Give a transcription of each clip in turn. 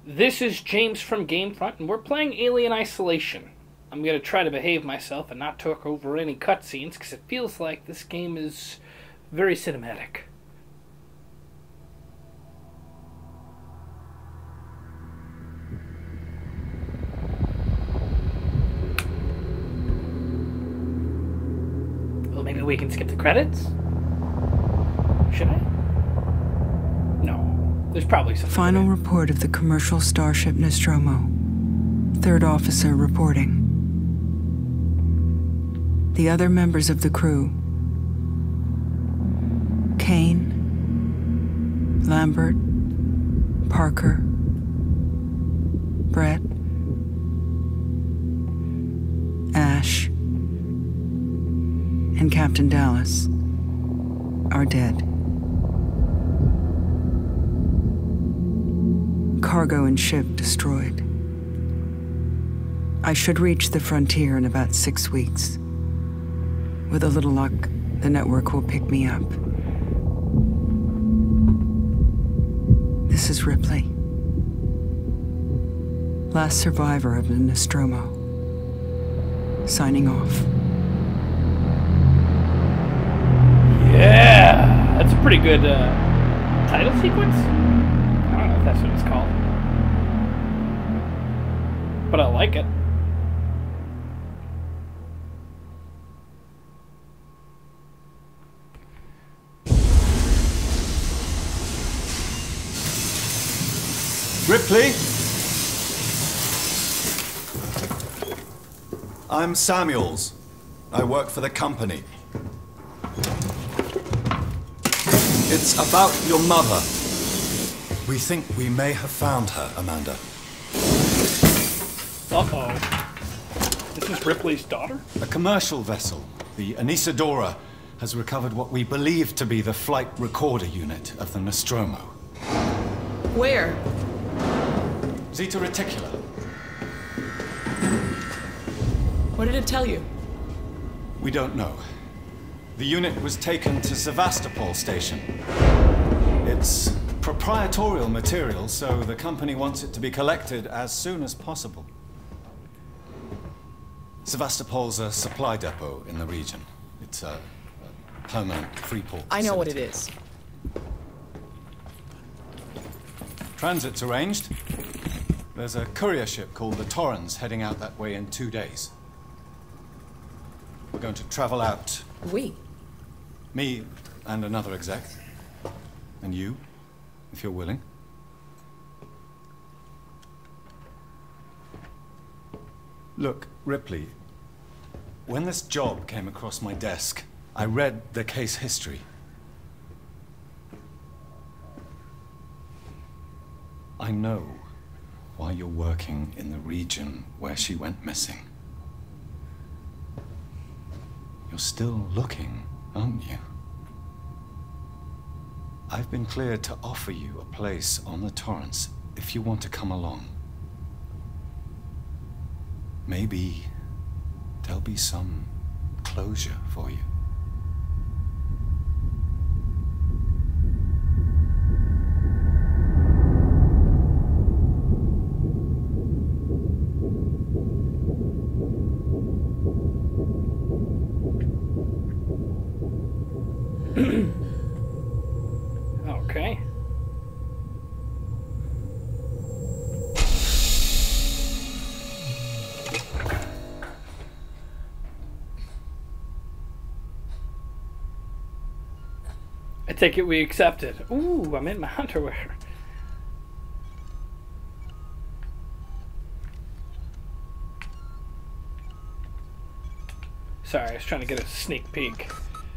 This is James from GameFront, and we're playing Alien Isolation. I'm going to try to behave myself and not talk over any cutscenes, because it feels like this game is very cinematic. Well, maybe we can skip the credits? Should I? No. There's probably something. Final report of the commercial starship Nostromo. Third officer reporting. The other members of the crew: Kane, Lambert, Parker, Brett, Ash, and Captain Dallas are dead. Cargo and ship destroyed. I should reach the frontier in about 6 weeks. With a little luck, the network will pick me up. This is Ripley. Last survivor of the Nostromo. Signing off. Yeah! That's a pretty good title sequence? I don't know if that's what it's called. But I like it. Ripley? I'm Samuels. I work for the company. It's about your mother. We think we may have found her, Amanda. Uh-oh. This is Ripley's daughter? A commercial vessel, the Anisadora, has recovered what we believe to be the flight recorder unit of the Nostromo. Where? Zeta Reticula. What did it tell you? We don't know. The unit was taken to Sevastopol station. It's proprietorial material, so the company wants it to be collected as soon as possible. Sevastopol's a supply depot in the region. It's a permanent free port I know what it facility. is. Transit's arranged. There's a courier ship called the Torrens heading out that way in 2 days. We're going to travel out. We? Me and another exec. And you, if you're willing. Look, Ripley, when this job came across my desk, I read the case history. I know why you're working in the region where she went missing. You're still looking, aren't you? I've been cleared to offer you a place on the Torrens if you want to come along. Maybe there'll be some closure for you. Okay. I take it we accepted. Ooh, I'm in my underwear. Sorry, I was trying to get a sneak peek.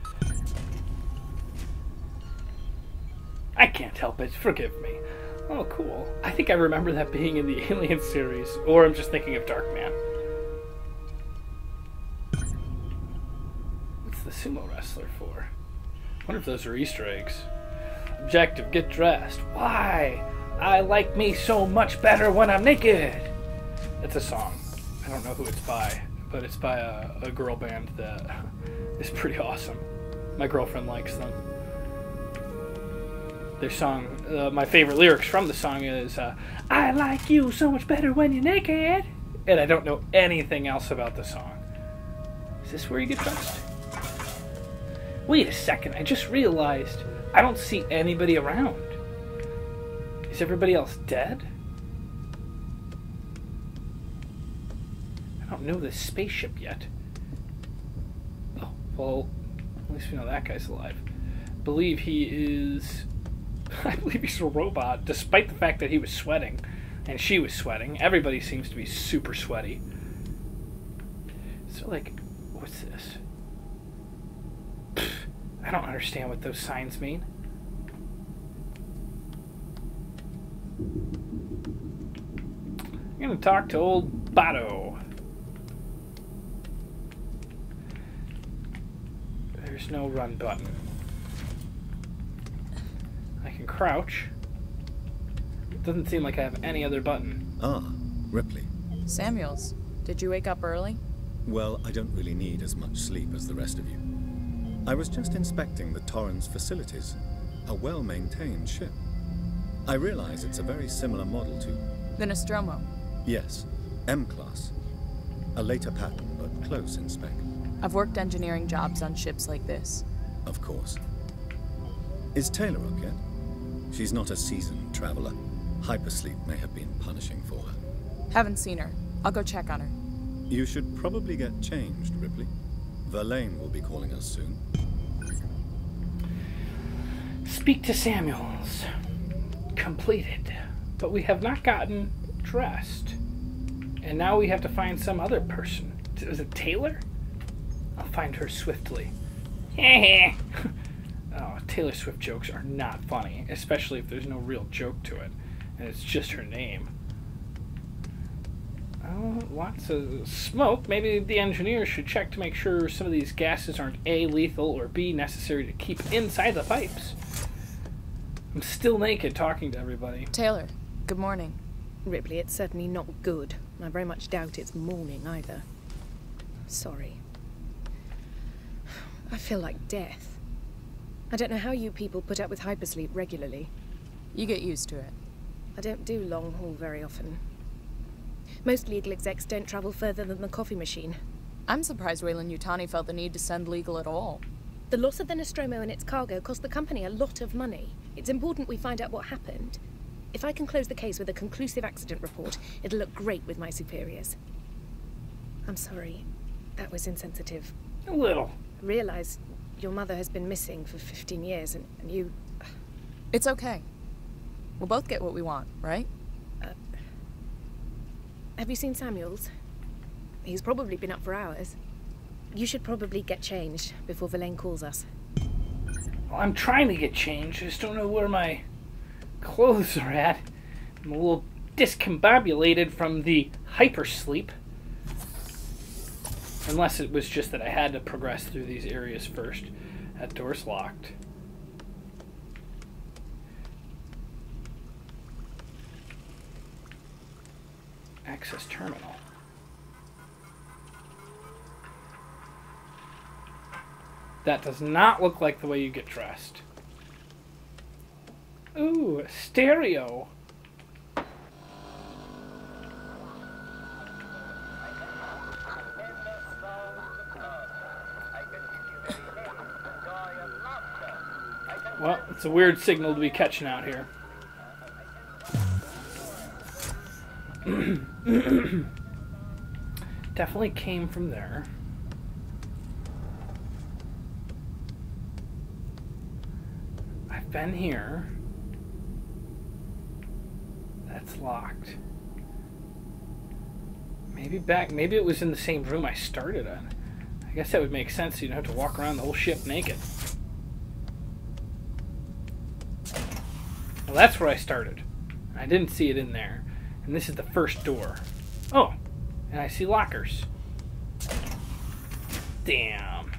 I can't help it, forgive me. Oh, cool. I think I remember that being in the Alien series, or I'm just thinking of Darkman. What's the sumo wrestler for? I wonder if those are Easter eggs. Objective, get dressed. Why? I like me so much better when I'm naked. It's a song. I don't know who it's by, but it's by a girl band that is pretty awesome. My girlfriend likes them. Their song, my favorite lyrics from the song is, I like you so much better when you're naked. And I don't know anything else about the song. Is this where you get dressed? Wait a second, I just realized I don't see anybody around. Is everybody else dead? I don't know this spaceship yet. Oh, well, at least we know that guy's alive. I believe he's a robot, despite the fact that he was sweating. And she was sweating. Everybody seems to be super sweaty. So, like, what's this? Pfft, I don't understand what those signs mean. I'm gonna talk to old Bato. There's no run button. I can crouch. Doesn't seem like I have any other button. Ah, Ripley. Samuels, did you wake up early? Well, I don't really need as much sleep as the rest of you. I was just inspecting the Torrens facilities. A well-maintained ship. I realize it's a very similar model to... The Nostromo. Yes, M-Class. A later pattern, but close in spec. I've worked engineering jobs on ships like this. Of course. Is Taylor up yet? She's not a seasoned traveler. Hypersleep may have been punishing for her. Haven't seen her. I'll go check on her. You should probably get changed, Ripley. Verlaine will be calling us soon. Speak to Samuels. Completed. But we have not gotten dressed. And now we have to find some other person. Is it Taylor? I'll find her swiftly. Oh, Taylor Swift jokes are not funny, especially if there's no real joke to it. And it's just her name. Oh, lots of smoke. Maybe the engineers should check to make sure some of these gases aren't A, lethal, or B, necessary to keep inside the pipes. I'm still naked talking to everybody. Taylor, good morning. Ripley, it's certainly not good. I very much doubt it's morning either. Sorry. I feel like death. I don't know how you people put up with hypersleep regularly. You get used to it. I don't do long haul very often. Most legal execs don't travel further than the coffee machine. I'm surprised Weyland-Yutani felt the need to send legal at all. The loss of the Nostromo and its cargo cost the company a lot of money. It's important we find out what happened. If I can close the case with a conclusive accident report, it'll look great with my superiors. I'm sorry. That was insensitive. A little. I realize your mother has been missing for 15 years, and you... It's okay. We'll both get what we want, right? Have you seen Samuels? He's probably been up for hours. You should probably get changed before Verlaine calls us. Well, I'm trying to get changed. I just don't know where my clothes are at. I'm a little discombobulated from the hypersleep. Unless it was just that I had to progress through these areas first. That door's locked. Access terminal. That does not look like the way you get dressed. Ooh, a stereo. Well, it's a weird signal to be catching out here. Definitely came from there. I've been here. That's locked. Maybe it was in the same room I started in. I guess that would make sense. So you don't have to walk around the whole ship naked. Well, that's where I started. I didn't see it in there. And this is the first door. Oh, and I see lockers. Damn.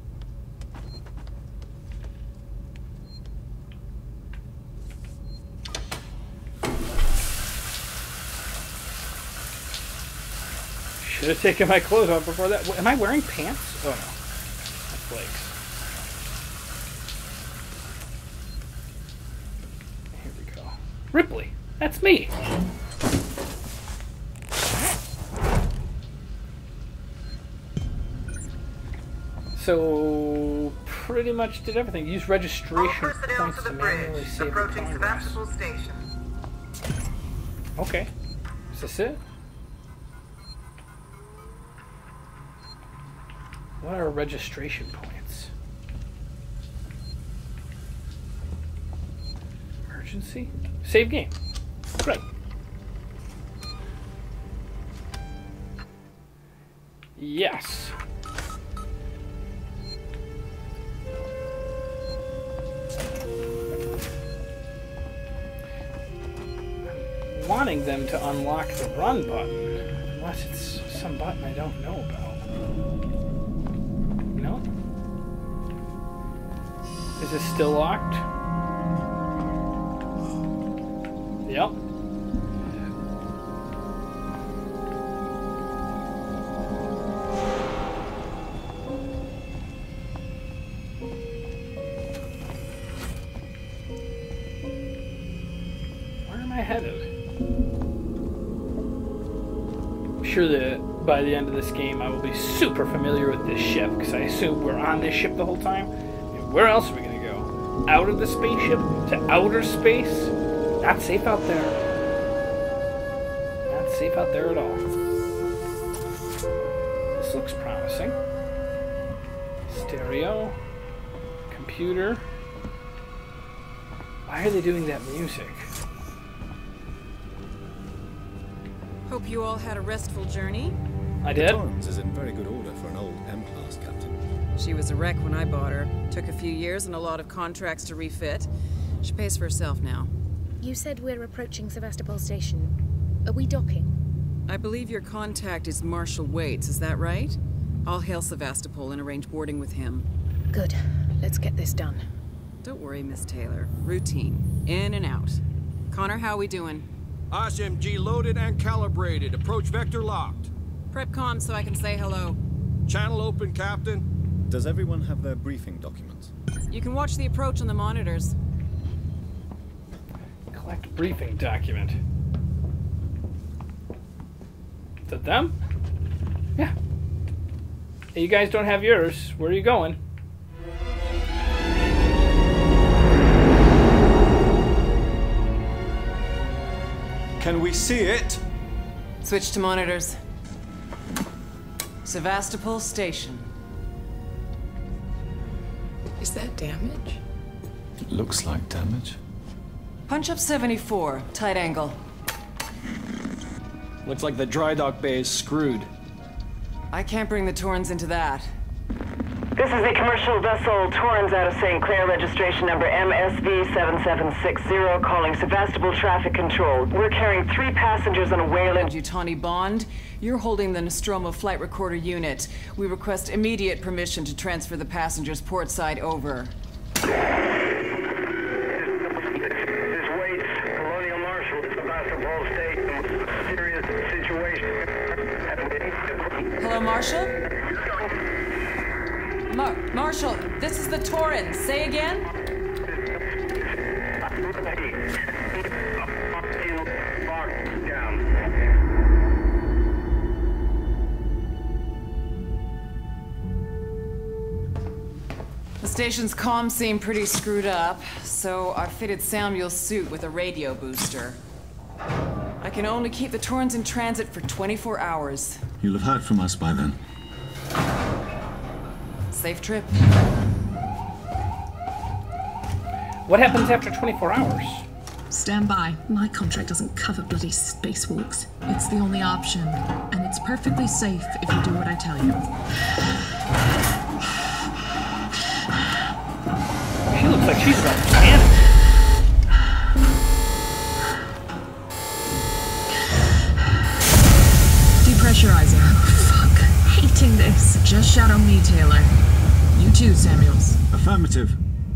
Should have taken my clothes off before that. Am I wearing pants? Oh no. That's flakes. Ripley, that's me. So, pretty much did everything. Use registration points to manually save the progress. Okay. Is this it? What are registration points? Emergency? Save game. Great. Yes. Wanting them to unlock the run button, unless it's some button I don't know about. No? Is it still locked? Yep. Where am I headed? Sure that by the end of this game I will be super familiar with this ship, because I assume we're on this ship the whole time. And where else are we going to go? Out of the spaceship? To outer space? Not safe out there. Not safe out there at all. This looks promising. Stereo. Computer. Why are they doing that music? Hope you all had a restful journey. I did. The Torrens is in very good order for an old M-class captain. She was a wreck when I bought her. Took a few years and a lot of contracts to refit. She pays for herself now. You said we're approaching Sevastopol Station. Are we docking? I believe your contact is Marshal Waits, is that right? I'll hail Sevastopol and arrange boarding with him. Good. Let's get this done. Don't worry, Miss Taylor. Routine. In and out. Connor, how we doing? SMG loaded and calibrated. Approach vector locked. Prep comm so I can say hello. Channel open, Captain. Does everyone have their briefing documents? You can watch the approach on the monitors. Collect briefing document. Is that them? Yeah. Hey, you guys don't have yours. Where are you going? Can we see it? Switch to monitors. Sevastopol Station. Is that damage? It looks like damage. Punch up 74, tight angle. Looks like the dry dock bay is screwed. I can't bring the Torrens into that. This is a commercial vessel, Torrens out of St. Clair, registration number MSV7760, calling Sevastopol Traffic Control. We're carrying 3 passengers on a Wayland. Yutani Bond, you're holding the Nostromo flight recorder unit. We request immediate permission to transfer the passengers portside over. This is Whitelist Colonial Marines, Sevastopol Station. Serious situation. Hello, Marshal? Marshal, this is the Torrens. Say again? The station's comms seem pretty screwed up, so I fitted Samuel's suit with a radio booster. I can only keep the Torrens in transit for 24 hours. You'll have heard from us by then. Safe trip. What happens after 24 hours? Stand by. My contract doesn't cover bloody spacewalks. It's the only option, and it's perfectly safe if you do what I tell you. She looks like she's about to panic. Depressurizing. Oh, fuck. Hating this. Just shadow me, Taylor. You too, Samuels. Affirmative.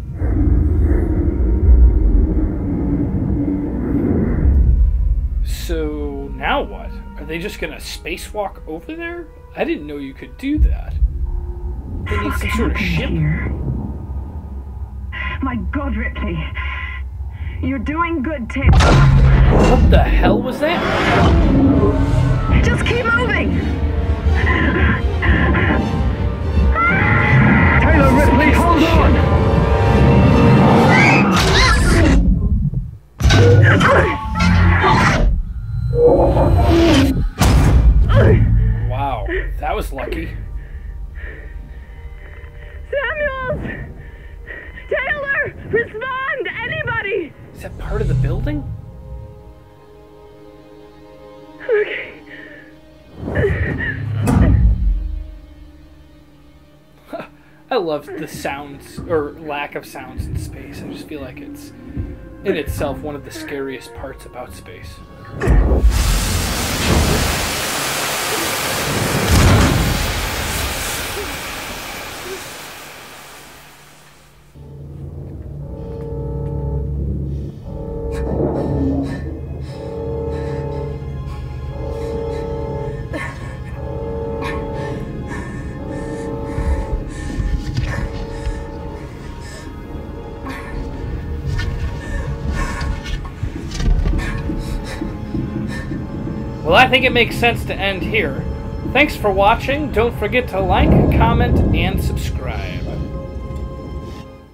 So now what? Are they just gonna spacewalk over there? I didn't know you could do that. They need some sort of ship. My God, Ripley. You're doing good, Taylor. What the hell was that? Just keep moving! Taylor, Ripley, hold on! Wow, that was lucky. Samuels! Taylor! Respond! Anybody! Is that part of the building? Okay. I love the sounds, or lack of sounds in space. I just feel like it's, in itself, one of the scariest parts about space. Well, I think it makes sense to end here. Thanks for watching. Don't forget to like, comment, and subscribe.